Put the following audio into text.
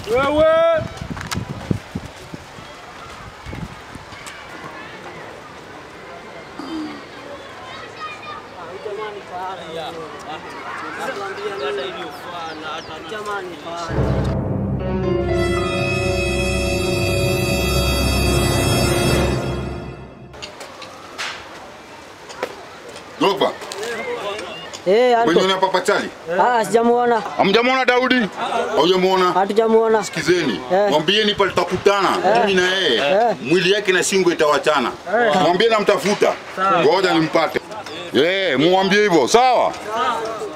Wewe. Jamani fahari. Nakwambia hata hiyo fana hata jamani fahari. Doba. Wewe ni papa Chali? Sijamuona. Hamjamuona Daudi? Haujamuona? Hatujamuona. Sikizeni. Mwambieni pale tutakutana mimi na yeye. Mwili yake na shingo itawachana. Mwambie namtafuta. Ngoja nimpate. Muambie hivyo, sawa?